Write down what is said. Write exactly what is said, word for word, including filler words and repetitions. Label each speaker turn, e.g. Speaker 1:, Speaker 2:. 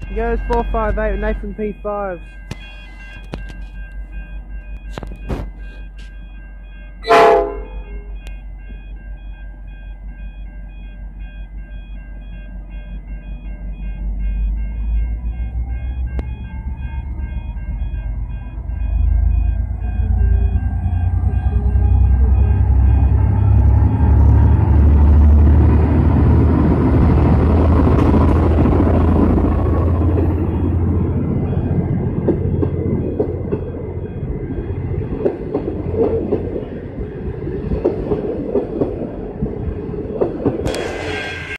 Speaker 1: Goes four five eight with Nathan P fives.